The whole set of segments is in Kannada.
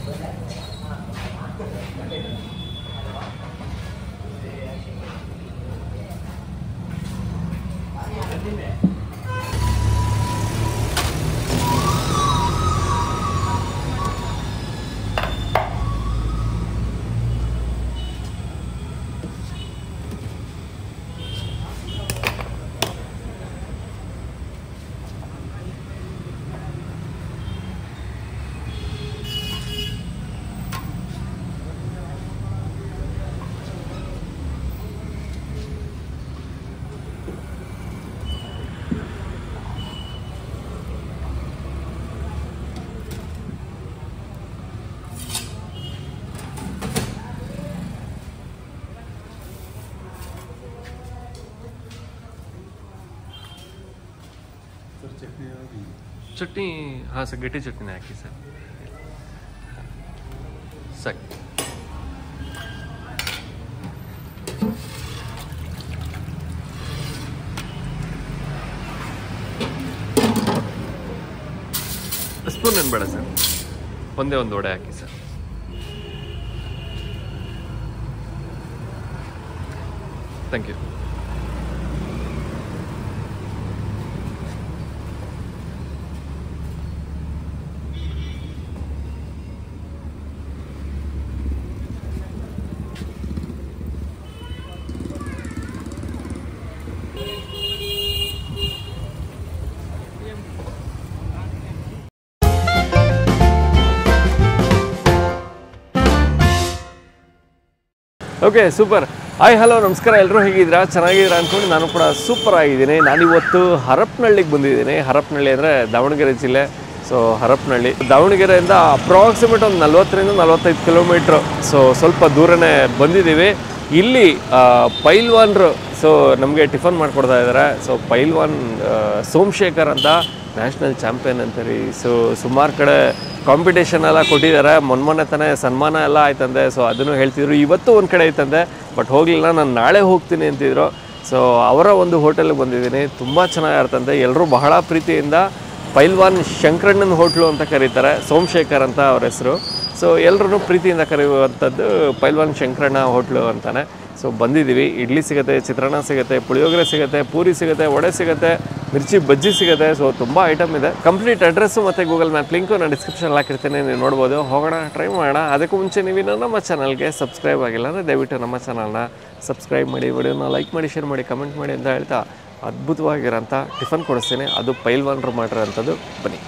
चटनी हाँ सर गट्टी चटनी हाकि सर सक ಸ್ಪೂನ್ ಏನು ಬೇಡ ಸರ್ ಒಂದೇ ಒಂದು ವಡೆ ಹಾಕಿ sir thank you okay super hi hello ನಮಸ್ಕಾರ ಎಲ್ಲರೂ ಹೇಗಿದ್ದೀರಾ ಚೆನ್ನಾಗಿದ್ದೀರಾ ಅಂದ್ಕೊಂಡು ನಾನು ಕೂಡ ಸೂಪರ್ ಆಗಿದ್ದೀನಿ ನಾನಿವತ್ತು ಹರಪನಹಳ್ಳಿಗೆ ಬಂದಿದ್ದೀನಿ ಹರಪನಹಳ್ಳಿ ಅಂದರೆ ದಾವಣಗೆರೆ ಜಿಲ್ಲೆ ಸೊ ಹರಪನಹಳ್ಳಿ ದಾವಣಗೆರೆಯಿಂದ ಅಪ್ರಾಕ್ಸಿಮೇಟ್ ಒಂದು 40ರಿಂದ 45 ಕಿಲೋಮೀಟ್ರು ಸೊ ಸ್ವಲ್ಪ ದೂರನೇ ಬಂದಿದ್ದೀವಿ ಇಲ್ಲಿ ಪೈಲ್ವಾನ್ರು ಸೊ ನಮಗೆ ಟಿಫನ್ ಮಾಡಿಕೊಡ್ತಾ ಇದ್ದಾರೆ ಸೊ ಪೈಲ್ವಾನ್ ಸೋಮಶೇಖರ್ ಅಂತ ನ್ಯಾಷನಲ್ ಚಾಂಪಿಯನ್ ಅಂತಾರೆ ಸೊ ಸುಮಾರು ಕಡೆ ಕಾಂಪಿಟೇಷನ್ ಎಲ್ಲ ಕೊಟ್ಟಿದ್ದಾರೆ ಮೊನ್ನೆ ತಾನೇ ಸನ್ಮಾನ ಎಲ್ಲ ಆಯ್ತಂದೆ ಸೊ ಅದನ್ನು ಹೇಳ್ತಿದ್ರು ಇವತ್ತು ಒಂದು ಕಡೆ ಐತಂದೆ ಬಟ್ ಹೋಗಲಿಲ್ಲ ನಾನು ನಾಳೆ ಹೋಗ್ತೀನಿ ಅಂತಿದ್ರು ಸೊ ಅವರ ಒಂದು ಹೋಟೆಲ್ಗೆ ಬಂದಿದ್ದೀನಿ ತುಂಬ ಚೆನ್ನಾಗಿರ್ತಂತೆ ಎಲ್ಲರೂ ಬಹಳ ಪ್ರೀತಿಯಿಂದ ಪೈಲ್ವಾನ್ ಶಂಕರಣ್ಣನ ಹೋಟ್ಲು ಅಂತ ಕರೀತಾರೆ ಸೋಮಶೇಖರ್ ಅಂತ ಅವ್ರ ಹೆಸರು ಸೊ ಎಲ್ಲರೂ ಪ್ರೀತಿಯಿಂದ ಕರೆಯುವಂಥದ್ದು ಪೈಲ್ವಾನ್ ಶಂಕರಣ್ಣ ಹೋಟ್ಲು ಅಂತಾನೆ ಸೊ ಬಂದಿದ್ದೀವಿ ಇಡ್ಲಿ ಸಿಗುತ್ತೆ ಚಿತ್ರಾನ್ನ ಸಿಗುತ್ತೆ ಪುಳಿಯೋಗರೆ ಸಿಗುತ್ತೆ ಪೂರಿ ಸಿಗುತ್ತೆ ವಡೆ ಸಿಗುತ್ತೆ ಮಿರ್ಚಿ ಬಜ್ಜಿ ಸಿಗುತ್ತೆ ಸೊ ತುಂಬ ಐಟಮ್ ಇದೆ ಕಂಪ್ಲೀಟ್ ಅಡ್ರೆಸ್ಸು ಮತ್ತು ಗೂಗಲ್ ಮ್ಯಾಪ್ ಲಿಂಕು ನಾನು ಡಿಸ್ಕ್ರಿಪ್ಷನಲ್ಲಿ ಹಾಕಿರ್ತೀನಿ ನೀವು ನೋಡ್ಬೋದು ಹೋಗೋಣ ಟ್ರೈ ಮಾಡೋಣ ಅದಕ್ಕೂ ಮುಂಚೆ ನೀವು ನಮ್ಮ ಚಾನಲ್ಗೆ ಸಬ್ಸ್ಕ್ರೈಬ್ ಆಗಿಲ್ಲ ಅಂದರೆ ದಯವಿಟ್ಟು ನಮ್ಮ ಚಾನಲ್ನ ಸಬ್ಸ್ಕ್ರೈಬ್ ಮಾಡಿ ವಿಡಿಯೋನ ಲೈಕ್ ಮಾಡಿ ಶೇರ್ ಮಾಡಿ ಕಮೆಂಟ್ ಮಾಡಿ ಅಂತ ಹೇಳ್ತಾ ಅದ್ಭುತವಾಗಿರೋಂಥ ಟಿಫನ್ ಕೊಡಿಸ್ತೀನಿ ಅದು ಪೈಲ್ವಾನ್ರು ಮಾಡಿರೋಂಥದ್ದು ಬನ್ನಿ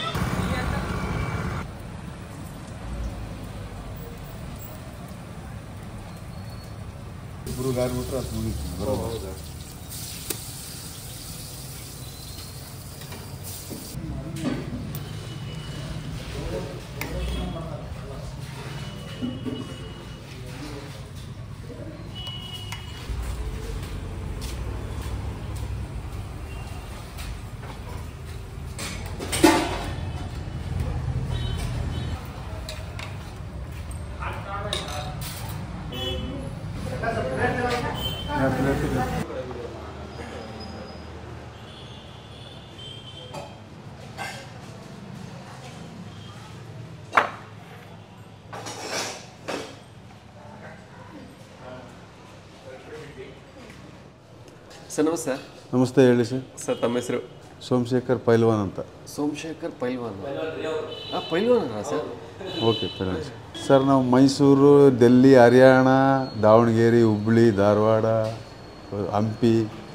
ಸರ್ ನಮಸ್ತೆ ನಮಸ್ತೆ ಹೇಳಿ ಸರ್ ಸರ್ ತಮ್ಮ ಹೆಸರು ಸೋಮಶೇಖರ್ ಪೈಲ್ವಾನ್ ಅಂತ Somashekar Pailwan Pailwan sir okay Pailwan sir ನಾವು ಮೈಸೂರು ಡೆಲ್ಲಿ ಹರಿಯಾಣ ದಾವಣಗೆರೆ ಹುಬ್ಬಳ್ಳಿ ಧಾರವಾಡ ಹಂಪಿ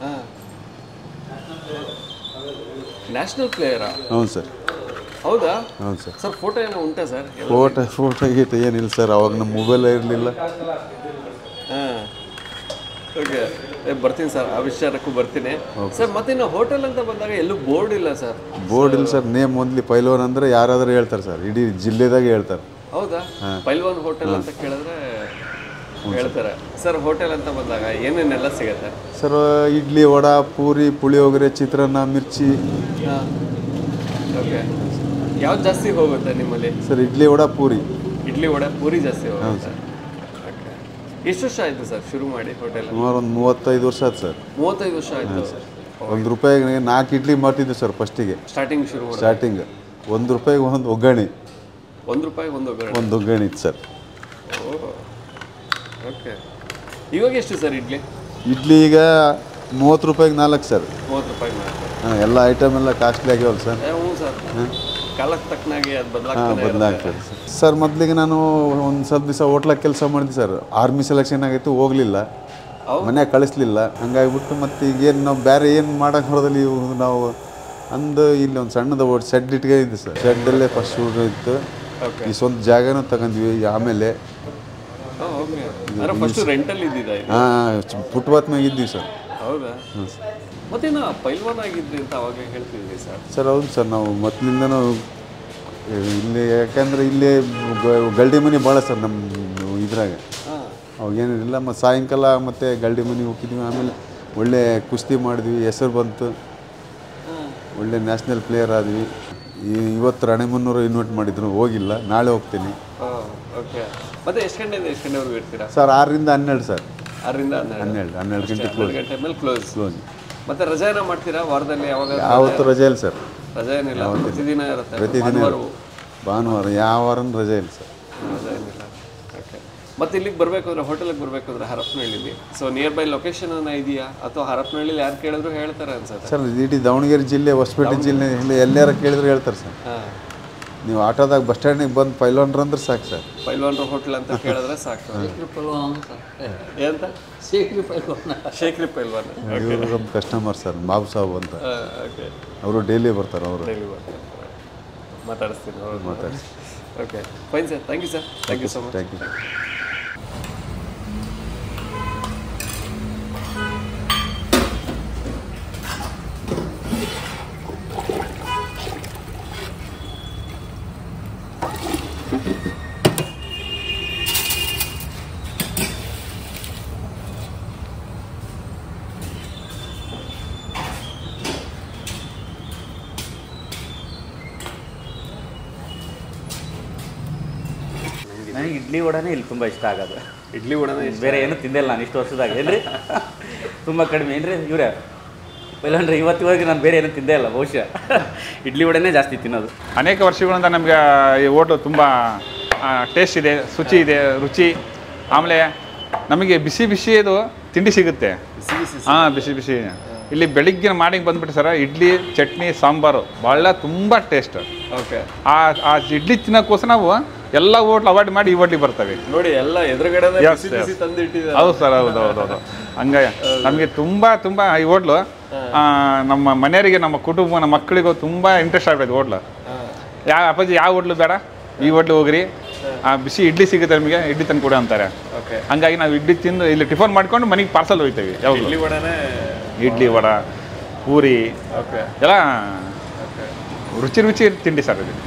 ನ್ಯಾಷನಲ್ ಪ್ಲೇಯರಾ ಹೌದು ಸರ್ ಹೌದಾ ಹೌದು ಸರ್ ಸರ್ ಫೋಟೋ ಏನೋ ಉಂಟಾ ಸರ್ ಫೋಟೋ ಗೀಟೋ ಏನಿಲ್ಲ ಸರ್ ಅವಾಗ ನಮ್ಮ ಮೊಬೈಲ್ ಇರಲಿಲ್ಲ ಹಾಂ ಓಕೆ ಬರ್ತೀನಿ ಸರ್ ಆ ವಿಚಾರಕ್ಕೂ ಬರ್ತೀನಿ ಸರ್ ಮತ್ತೆ ಇನ್ನು ಹೋಟೆಲ್ ಅಂತ ಬಂದಾಗ ಎಲ್ಲೂ ಬೋರ್ಡ್ ಇಲ್ಲ ಸರ್ ಬೋರ್ಡ್ ಇಲ್ಲ ಸರ್ ನೇಮ್ ಓನ್ಲಿ ಪೈಲ್ವಾನ್ ಅಂದರೆ ಯಾರಾದರೂ ಹೇಳ್ತಾರೆ ಸರ್ ಇಡೀ ಜಿಲ್ಲೆದಾಗೆ ಹೇಳ್ತಾರೆ ಹೌದಾ ಪೈಲ್ವಾನ್ ಹೋಟೆಲ್ ಅಂತ ಕೇಳಿದ್ರೆ ಹೇಳ್ತಾರೆ ಸರ್ ಹೋಟೆಲ್ ಅಂತ ಬಂದಾಗ ಏನೇನೆಲ್ಲ ಸಿಗುತ್ತೆ ಸರ್ ಇಡ್ಲಿ ವಡ ಪೂರಿ ಪುಳಿಯೋಗರೆ ಚಿತ್ರಾನ್ನ ಮಿರ್ಚಿ ಓಕೆ ಯಾವ್ದು ಜಾಸ್ತಿ ಹೋಗುತ್ತೆ ನಿಮ್ಮಲ್ಲಿ ಸರ್ ಇಡ್ಲಿ ವಡ ಪೂರಿ ಜಾಸ್ತಿ ಹೋಗುತ್ತೆ ಎಷ್ಟು ವರ್ಷ ಆಯಿತು ಸರ್ ಶುರು ಮಾಡಿ ಹೋಟೆಲ್ ಸುಮಾರು ಒಂದು 35 ವರ್ಷ ಆಯ್ತು ಸರ್ 35 ವರ್ಷ ಆಯಿತು ಸರ್ ₹1 4 ಇಡ್ಲಿ ಮಾಡ್ತಿದ್ದೆ ಸರ್ ಫಸ್ಟಿಗೆ ಸ್ಟಾರ್ಟಿಂಗ್ ₹1 ಒಂದು ಒಗ್ಗರಣೆ ರೂಪಾಯಿ ಒಂದು ಒಗ್ಗರಣೆ. ಒಂದು ಒಗ್ಗರಣೆ ಇತ್ತು ಸರ್. ಓಕೆ. ಇವಾಗ ಎಷ್ಟು ಸರ್ ಇಡ್ಲಿ? ಇಡ್ಲಿ ಈಗ 30 ರೂಪಾಯಿಗೆ 4 ಸರ್. 30 ರೂಪಾಯಿ ಮಾತ್ರ. ಹಾಂ, ಎಲ್ಲ ಐಟಮ್ ಎಲ್ಲ ಕಾಸ್ಟ್ಲಿ ಆಗ್ಯಾವಲ್ಲ ಸರ್. ಹ್ಞೂ ಸರ್, ಕಾಲಕ್ಕೆ ತಕ್ಕನಾಗಿ ಅದು ಬದಲಾಗ್ತದೆ ಸರ್. ಮೊದಲಿಗೆ ನಾನು ಒಂದು ಸ್ವಲ್ಪ ದಿವಸ ಹೋಟ್ಲಾಗ ಕೆಲಸ ಮಾಡಿದ್ದೆ ಸರ್. ಆರ್ಮಿ ಸೆಲೆಕ್ಷನ್ ಆಗಿತ್ತು, ಹೋಗಲಿಲ್ಲ, ಮನ್ಯಾಗ ಕಳಿಸ್ಲಿಲ್ಲ. ಹಂಗಾಗಿಬಿಟ್ಟು ಮತ್ತು ಈಗೇನು ನಾವು ಬೇರೆ ಏನು ಮಾಡೋಕೆ ಹೊರದಲ್ಲಿ ನಾವು ಇಲ್ಲಿ ಒಂದು ಸಣ್ಣದ ಶೆಡ್ ಇಟ್ಕೊಂಡಿದ್ದೆ ಸರ್. ಶೆಡ್ಡಲ್ಲೇ ಫಸ್ಟ್ ಶೂಟ್ ಇತ್ತು. ಈ ಸ್ವಂತ ಜಾಗನೂ ತಗೊಂಡ್ವಿ. ಆಮೇಲೆ ಫುಟ್ಪಾತ್ ಮ್ಯಾಗ ಇದ್ದೀವಿ ಸರ್. ಹೌದಾ? ಮತ್ತೇನು ಪೈಲ್ವಾನ್ ಆಗಿದ್ರಿ ಅಂತ ಅವಾಗ ಹೇಳ್ತಿದ್ವಿ ಸರ್. ಸರ್ ಹೌದು ಸರ್, ನಾವು ಮೊದಲಿಂದನೂ ಇಲ್ಲಿ, ಯಾಕಂದರೆ ಇಲ್ಲೇ ಗಲ್ಡಿ ಮನೆ ಭಾಳ ಸರ್ ನಮ್ಮ ಇದ್ರಾಗ. ಅವಾಗೇನಿಲ್ಲ, ಮತ್ತು ಸಾಯಂಕಾಲ ಮತ್ತು ಗಲ್ಡಿ ಮನೆಗೆ ಹೋಗಿದ್ವಿ. ಆಮೇಲೆ ಒಳ್ಳೆ ಕುಸ್ತಿ ಮಾಡಿದ್ವಿ, ಹೆಸರು ಬಂತು, ಒಳ್ಳೆ ನ್ಯಾಷನಲ್ ಪ್ಲೇಯರ್ ಆದ್ವಿ. ಇವತ್ತು ರಾಣೆಬೆನ್ನೂರು ಇನ್ವೈಟ್ ಮಾಡಿದ್ರು, ಹೋಗಿಲ್ಲ, ನಾಳೆ ಹೋಗ್ತೀನಿ. ಓಕೆ. ಮತ್ತೆ ಎಷ್ಟು ಗಂಟೆಯಿಂದ ಎಷ್ಟು ಗಂಟೆವರೆಗೂ ಇರ್ತೀರಾ ಸರ್? 6ರಿಂದ 12 ಸರ್. 6ರಿಂದ 12 ಗಂಟೆ ಗಂಟೆ ಮೇಲೆ ಕ್ಲೋಸ್. ಮತ್ತೆ ರಜೆ ಏನೋ ಮಾಡ್ತೀರಾ ವಾರದಲ್ಲಿ? ಯಾವಾಗ? ಯಾವತ್ತು ರಜೆ ಇಲ್ಲ ಸರ್. ರಜೆ ಏನಿಲ್ಲ, ಪ್ರತಿದಿನ ಇರುತ್ತೆ? ಪ್ರತಿದಿನ ಭಾನುವಾರ, ಯಾವ ವಾರನೂ ರಜೆ ಇಲ್ಲ ಸರ್. ರಜೆ ಏನಿಲ್ಲ. ಓಕೆ. ಮತ್ತೆ ಇಲ್ಲಿಗೆ ಬರಬೇಕು ಅಂದರೆ, ಹೋಟೆಲಿಗೆ ಬರಬೇಕು ಅಂದರೆ ಹರಪನಹಳ್ಳಿಲಿ ಸೊ ನಿಯರ್ ಬೈ ಲೊಕೇಶನ್ ಇದೆಯಾ ಅಥವಾ ಹರಪನಹಳ್ಳಿಲಿ ಯಾರು ಕೇಳಿದ್ರು ಹೇಳ್ತಾರೆ ಅನ್ಸುತ್ತೆ ಸರ್? ಇಡೀ ದಾವಣಗೆರೆ ಜಿಲ್ಲೆ, ಹೊಸಪೇಟೆ ಜಿಲ್ಲೆ ಎಲ್ಲಾರ ಕೇಳಿದ್ರು ಹೇಳ್ತಾರೆ ಸರ್. ನೀವು ಆಟೋದಾಗ ಬಸ್ ಸ್ಟ್ಯಾಂಡಿಗೆ ಬಂದು ಪೈಲ್ವಾನ್ರು ಅಂದ್ರೆ ಸಾಕು ಸರ್. ಪೈಲ್ವಾನ್ರು ಹೋಟ್ಲ್ ಅಂತ ಕೇಳಿದ್ರೆ ಸಾಕು. ಏನಂತ? ಶೇಖ್ರಿ ಪೈಲ್ವಾನ್ ಇವರು ನಮ್ಮ ಕಸ್ಟಮರ್ ಸರ್, ಬಾಬು ಸಾಬ್ ಅಂತ. ಅವರು ಡೈಲಿ ಬರ್ತಾರೆ. ಅವರು ಡೈಲಿ ಬರ್ತಾರೆ. ಮಾತಾಡಿಸ್ತೀನಿ, ಅವ್ರು ಮಾತಾಡಿಸ್ತೀನಿ. Okay, fine sir. Thank you sir. Thank you so much. Thank you. ನನಗೆ ಇಡ್ಲಿ ವಡೆನೇ ಇಲ್ಲಿ ತುಂಬ ಇಷ್ಟ ಆಗೋದು. ಇಡ್ಲಿ ವಡೆನೇ ಬೇರೆ ಏನು ತಿಂದಿಲ್ಲ ನಾನು ಇಷ್ಟು ವರ್ಷದಾಗ. ಏನ್ರಿ ತುಂಬ ಕಡಿಮೆ ಏನ್ರಿ ಇವರೇ? ಇಲ್ಲಾಂದ್ರೆ ಇವತ್ತಿವರೆಗೆ ನಾನು ಬೇರೆ ಏನೂ ತಿಂದೇ ಇಲ್ಲ ಬಹುಶಃ. ಇಡ್ಲಿ ವಡೆನೇ ಜಾಸ್ತಿ ತಿನ್ನೋದು. ಅನೇಕ ವರ್ಷಗಳಿಂದ ನಮಗೆ ಈ ಹೋಟ್ಲು ತುಂಬ ಟೇಸ್ಟ್ ಇದೆ, ಶುಚಿ ಇದೆ, ರುಚಿ. ಆಮೇಲೆ ನಮಗೆ ಬಿಸಿ ಬಿಸಿದು ತಿಂಡಿ ಸಿಗುತ್ತೆ. ಹಾಂ, ಬಿಸಿ ಬಿಸಿ. ಇಲ್ಲಿ ಬೆಳಿಗ್ಗೆ ಮಾರ್ನಿಂಗ್ ಬಂದುಬಿಟ್ಟು ಸರ್, ಇಡ್ಲಿ, ಚಟ್ನಿ, ಸಾಂಬಾರು ಭಾಳ ತುಂಬ ಟೇಸ್ಟ್. ಓಕೆ. ಆ ಇಡ್ಲಿ ತಿನ್ನೋಕ್ಕೋಸ್ಕರ ನಾವು ಎಲ್ಲ ಹೋಟ್ಲು ಅವಾಯ್ಡ್ ಮಾಡಿ ಈ ಹೋಟ್ಲಿಗೆ ಬರ್ತವೆ ನೋಡಿ. ಎಲ್ಲ ಎದುರುಗಡೆ ತಂದಿಟ್ಟಿದ್ದಾರೆ. ಹೌದು ಸರ್, ಹೌದು ಹೌದು ಹೌದು. ಹಂಗಾಗಿ ನಮಗೆ ತುಂಬ ತುಂಬ ಈ ಹೋಟ್ಲು ನಮ್ಮ ಮನೆಯವರಿಗೆ, ನಮ್ಮ ಕುಟುಂಬ, ನಮ್ಮ ಮಕ್ಕಳಿಗೂ ತುಂಬ ಇಂಟ್ರೆಸ್ಟ್ ಆಗ್ತದೆ ಹೋಟ್ಲು. ಅಪ್ಪಾಜಿ ಯಾವ ಹೋಟ್ಲು ಬೇಡ, ಈ ಹೋಟ್ಲು ಹೋಗ್ರಿ, ಬಿಸಿ ಇಡ್ಲಿ ಸಿಗುತ್ತೆ ನಿಮಗೆ, ಇಡ್ಲಿ ತಂದು ಕೊಡು ಅಂತಾರೆ. ಹಂಗಾಗಿ ನಾವು ಇಡ್ಲಿ ತಿಂದು ಇಲ್ಲಿ ಟಿಫನ್ ಮಾಡ್ಕೊಂಡು ಮನೆಗೆ ಪಾರ್ಸಲ್ ಹೋಗ್ತೇವೆ. ಯಾವಾಗ ಇಡ್ಲಿ ವಡೆನೇ, ಇಡ್ಲಿ ವಡ, ಪೂರಿ ಎಲ್ಲ ರುಚಿ ರುಚಿ ತಿಂಡಿ ಸರ್ ಇದು.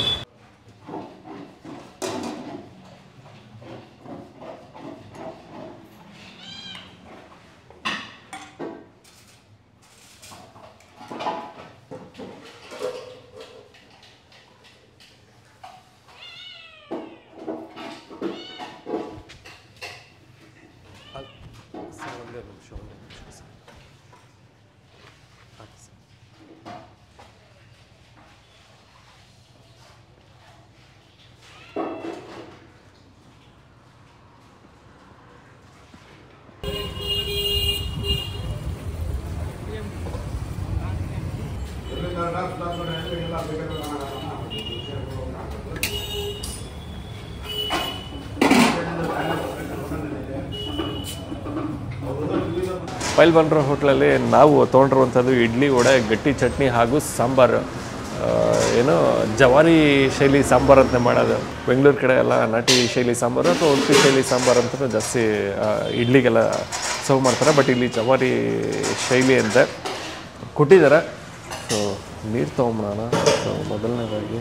ಪೈಲ್ವಾನ್ರ ಹೋಟ್ಲಲ್ಲಿ ನಾವು ತೊಗೊಂಡಿರುವಂಥದ್ದು ಇಡ್ಲಿ ವಡೆ, ಗಟ್ಟಿ ಚಟ್ನಿ ಹಾಗೂ ಸಾಂಬಾರು. ಏನೋ ಜವಾರಿ ಶೈಲಿ ಸಾಂಬಾರು ಅಂತ ಮಾಡೋದು. ಬೆಂಗಳೂರು ಕಡೆ ಎಲ್ಲ ನಾಟಿ ಶೈಲಿ ಸಾಂಬಾರು ಅಥವಾ ಉಡುಪಿ ಶೈಲಿ ಸಾಂಬಾರು ಅಂತ ಜಾಸ್ತಿ ಇಡ್ಲಿಗೆಲ್ಲ ಸರ್ವ್ ಮಾಡ್ತಾರೆ. ಬಟ್ ಇಲ್ಲಿ ಜವಾರಿ ಶೈಲಿ ಅಂತ ಕೊಟ್ಟಿದ್ದಾರೆ. ಸೊ ನೀರು ತೊಗೊಂಬಿಡೋಣ. ಸೊ ಮೊದಲನೇದಾಗಿ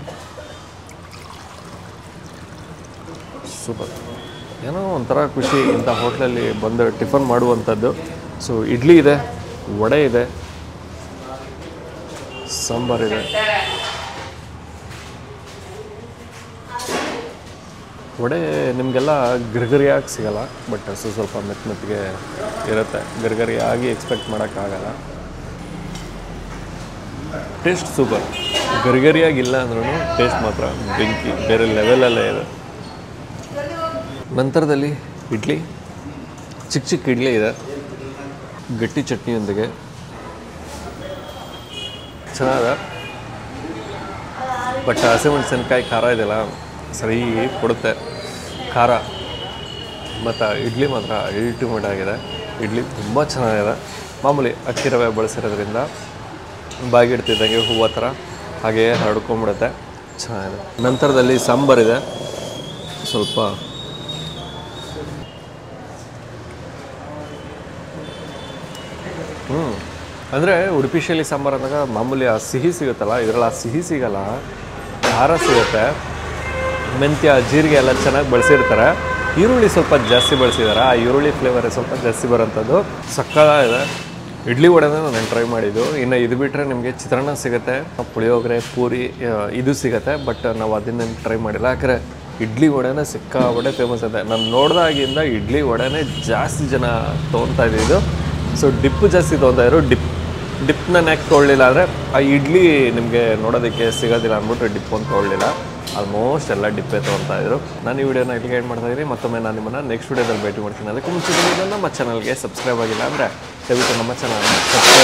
ಸೂಪರ್, ಏನೋ ಒಂಥರ ಖುಷಿ ಇಂಥ ಹೋಟ್ಲಲ್ಲಿ ಬಂದು ಟಿಫನ್ ಮಾಡುವಂಥದ್ದು. ಸೊ ಇಡ್ಲಿ ಇದೆ, ವಡೆ ಇದೆ, ಸಾಂಬಾರಿದೆ. ವಡೆ ನಿಮಗೆಲ್ಲ ಗರಿಗರಿಯಾಗಿ ಸಿಗಲ್ಲ, ಬಟ್ ಸ್ವಲ್ಪ ಮೆತ್ತಗೆ ಇರುತ್ತೆ. ಗರಿಗರಿಯಾಗಿ ಎಕ್ಸ್ಪೆಕ್ಟ್ ಮಾಡೋಕ್ಕಾಗಲ್ಲ. Taste super. ಗರಿಗರಿಯಾಗಿಲ್ಲ ಅಂದ್ರೂ ಟೇಸ್ಟ್ ಮಾತ್ರ ಬೆಂಕಿ ಬೇರೆ ಲೆವೆಲಲ್ಲೇ ಇದೆ. ನಂತರದಲ್ಲಿ ಇಡ್ಲಿ, ಚಿಕ್ಕ ಚಿಕ್ಕ ಇಡ್ಲಿ ಇದೆ ಗಟ್ಟಿ ಚಟ್ನಿಯೊಂದಿಗೆ, ಚೆನ್ನಾಗಿದೆ. ಬಟ್ ಹಸಿಮೆಣಸಿನ್ಕಾಯಿ ಖಾರ ಇದೆಯಲ್ಲ ಸರಿ ಕೊಡುತ್ತೆ ಖಾರ. ಮತ್ತು ಇಡ್ಲಿ ಮಾತ್ರ ಅಲ್ಟಿಮೇಟ್ ಆಗಿದೆ. ಇಡ್ಲಿ ತುಂಬ ಚೆನ್ನಾಗಿದೆ. ಮಾಮೂಲಿ ಅಕ್ಕಿ ರವೆ ಬಳಸಿರೋದ್ರಿಂದ ಬಾಗಿಡ್ತಿದ್ದಂಗೆ ಹೂವು ಥರ ಹಾಗೆಯೇ ಹರಡ್ಕೊಂಬಿಡುತ್ತೆ, ಚೆನ್ನಾಗಿದೆ. ನಂತರದಲ್ಲಿ ಸಾಂಬಾರಿದೆ, ಸ್ವಲ್ಪ ಅಂದರೆ ಉಡುಪಿ ಶೈಲಿ ಸಾಂಬಾರು ಅಂದಾಗ ಮಾಮೂಲಿ ಆ ಸಿಹಿ ಸಿಗುತ್ತಲ್ಲ, ಇದರಲ್ಲಿ ಆ ಸಿಹಿ ಸಿಗಲ್ಲ, ಖಾರ ಸಿಗುತ್ತೆ. ಮೆಂತ್ಯ ಜೀರಿಗೆ ಎಲ್ಲ ಚೆನ್ನಾಗಿ ಬಳಸಿರ್ತಾರೆ. ಈರುಳ್ಳಿ ಸ್ವಲ್ಪ ಜಾಸ್ತಿ ಬಳಸಿದ್ದಾರೆ, ಆ ಈರುಳ್ಳಿ ಫ್ಲೇವರ್ ಸ್ವಲ್ಪ ಜಾಸ್ತಿ ಬರೋಂಥದ್ದು. ಸಕ್ಕತ್ತಾಗಿದೆ. ಇಡ್ಲಿ ವಡೆನ ನಾನು ಟ್ರೈ ಮಾಡಿದ್ದು. ಇನ್ನು ಇದು ಬಿಟ್ಟರೆ ನಿಮಗೆ ಚಿತ್ರಾನ್ನ ಸಿಗುತ್ತೆ, ಪುಳಿಯೋಗರೆ, ಪೂರಿ ಇದು ಸಿಗುತ್ತೆ. ಬಟ್ ನಾವು ಅದನ್ನು ಟ್ರೈ ಮಾಡಿಲ್ಲ, ಯಾಕಂದರೆ ಇಡ್ಲಿ ವಡೆನೇ ಸಿಕ್ಕಾಪಟ್ಟೆ ಫೇಮಸ್ ಇದೆ. ನಾನು ನೋಡಿದಾಗಿಂದ ಇಡ್ಲಿ ವಡೆನೇ ಜಾಸ್ತಿ ಜನ ತೊಗೊತಾ ಇದ್ದಿದ್ದು. ಸೊ ಡಿಪ್ಪು ಜಾಸ್ತಿ ತೊಗೊತಾಯಿದ್ರು. ಡಿಪ್ನ ಯಾಕೆ ತೊಗೊಳ್ಳಿಲ್ಲ ಅಂದರೆ ಆ ಇಡ್ಲಿ ನಿಮಗೆ ನೋಡೋದಕ್ಕೆ ಸಿಗೋದಿಲ್ಲ ಅಂದ್ಬಿಟ್ಟು ಡಿಪ್ ಒಂದು ತೊಗೊಳ್ಳಿಲ್ಲ. ಆಲ್ಮೋಸ್ಟ್ ಎಲ್ಲ ಡಿಪ್ಪೇ ತೊಗೊತಾ ಇದ್ರು. ನಾನು ಈ ವಿಡಿಯೋನ ಇಲ್ಲಿಗೆ ಎಂಡ್ ಮಾಡ್ತಾ ಇದ್ದೀನಿ. ಮತ್ತೊಮ್ಮೆ ನಾನು ನಿಮ್ಮನ್ನು ನೆಕ್ಸ್ಟ್ ವಿಡಿಯೋದಲ್ಲಿ ಭೇಟಿ ಮಾಡ್ತೀನಿ. ಅದಕ್ಕೆ ಮುಂಚೆ ನಮ್ಮ ಚಾನಲ್ಗೆ ಸಬ್ಸ್ಕ್ರೈಬ್ ಆಗಿಲ್ಲ ಅಂದರೆ ದಯವಿಟ್ಟು ನಮ್ಮ ಚಾನಲ್ನ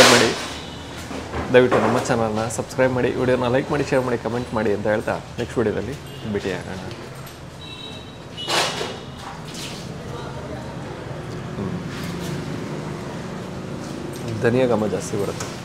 ಸಬ್ಸ್ಕ್ರೈಬ್ ಮಾಡಿ, ವಿಡಿಯೋನ ಲೈಕ್ ಮಾಡಿ, ಶೇರ್ ಮಾಡಿ, ಕಮೆಂಟ್ ಮಾಡಿ ಅಂತ ಹೇಳ್ತಾ ನೆಕ್ಸ್ಟ್ ವಿಡಿಯೋದಲ್ಲಿ ಭೇಟಿಯಾಗೋಣ. ಧನಿಯಾ ಘಮ ಜಾಸ್ತಿ ಬರುತ್ತೆ.